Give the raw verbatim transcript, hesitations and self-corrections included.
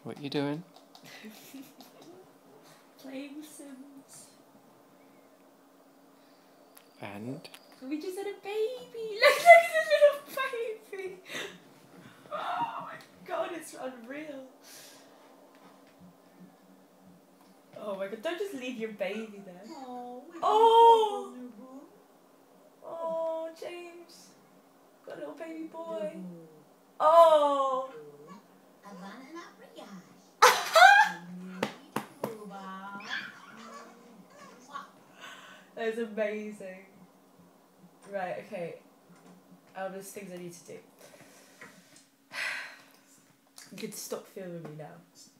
What you doing? Playing with Sims. And? We just had a baby. Look, look at the little baby. Oh my god, it's unreal. Oh my god, don't just leave your baby there. Oh, Oh, oh, James. Got a little baby boy. Oh. That is amazing. Right, okay. Oh, there's things I need to do. You can stop filming me now.